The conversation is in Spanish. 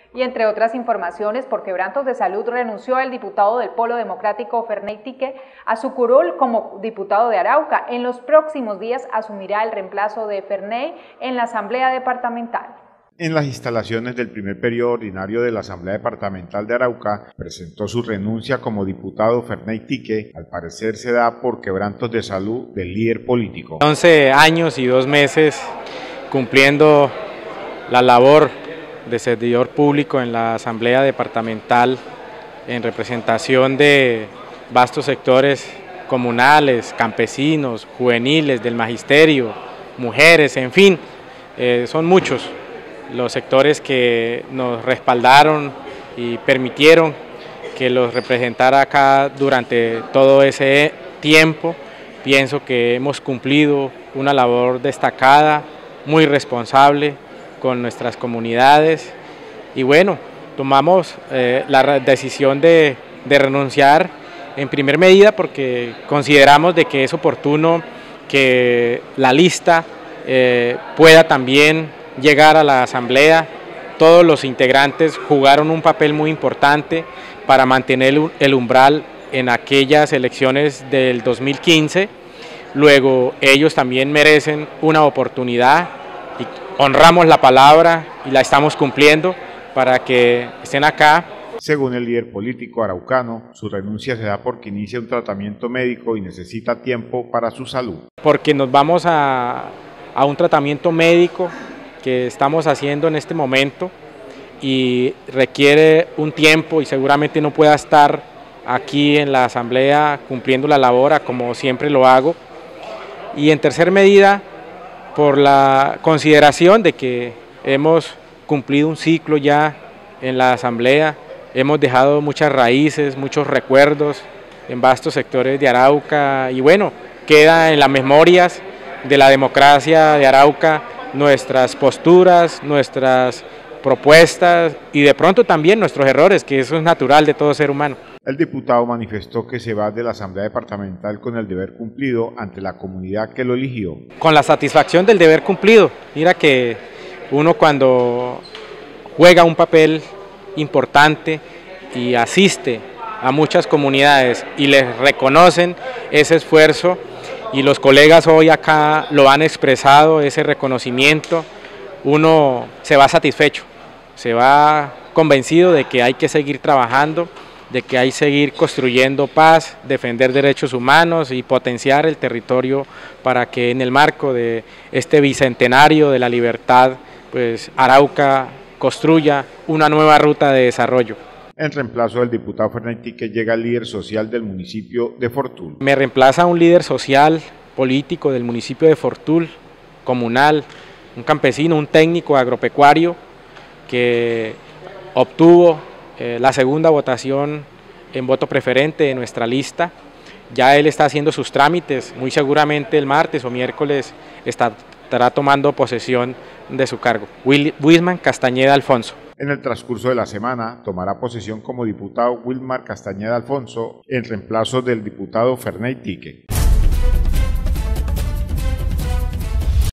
Y entre otras informaciones, por quebrantos de salud renunció el diputado del Polo Democrático Ferney Tique a su curul como diputado de Arauca. En los próximos días asumirá el reemplazo de Ferney en la Asamblea Departamental. En las instalaciones del primer periodo ordinario de la Asamblea Departamental de Arauca, presentó su renuncia como diputado Ferney Tique. Al parecer se da por quebrantos de salud del líder político. 11 años y 2 meses cumpliendo la labor de servidor público en la Asamblea Departamental en representación de vastos sectores comunales, campesinos, juveniles, del magisterio, mujeres, en fin, son muchos los sectores que nos respaldaron y permitieron que los representara acá durante todo ese tiempo. Pienso que hemos cumplido una labor destacada, muy responsable con nuestras comunidades y bueno, tomamos la decisión de renunciar en primer medida porque consideramos de que es oportuno que la lista pueda también llegar a la asamblea. Todos los integrantes jugaron un papel muy importante para mantener el umbral en aquellas elecciones del 2015, luego ellos también merecen una oportunidad y honramos la palabra y la estamos cumpliendo para que estén acá. Según el líder político araucano, su renuncia se da porque inicia un tratamiento médico y necesita tiempo para su salud. Porque nos vamos a un tratamiento médico que estamos haciendo en este momento y requiere un tiempo y seguramente no pueda estar aquí en la asamblea cumpliendo la labor como siempre lo hago. Y en tercer medida, por la consideración de que hemos cumplido un ciclo ya en la asamblea, hemos dejado muchas raíces, muchos recuerdos en vastos sectores de Arauca y bueno, queda en las memorias de la democracia de Arauca nuestras posturas, nuestras propuestas y de pronto también nuestros errores, que eso es natural de todo ser humano. El diputado manifestó que se va de la Asamblea Departamental con el deber cumplido ante la comunidad que lo eligió. Con la satisfacción del deber cumplido. Mira que uno cuando juega un papel importante y asiste a muchas comunidades y les reconocen ese esfuerzo, y los colegas hoy acá lo han expresado, ese reconocimiento, uno se va satisfecho, se va convencido de que hay que seguir trabajando, de que hay que seguir construyendo paz, defender derechos humanos y potenciar el territorio para que en el marco de este bicentenario de la libertad, pues Arauca construya una nueva ruta de desarrollo. En reemplazo del diputado Ferney Tique llega el líder social del municipio de Fortul. Me reemplaza un líder social, político del municipio de Fortul, comunal, un campesino, un técnico agropecuario que obtuvo la segunda votación en voto preferente en nuestra lista. Ya él está haciendo sus trámites, muy seguramente el martes o miércoles estará tomando posesión de su cargo. Wilmar Castañeda Alfonso. En el transcurso de la semana tomará posesión como diputado Wilmar Castañeda Alfonso en reemplazo del diputado Ferney Tique.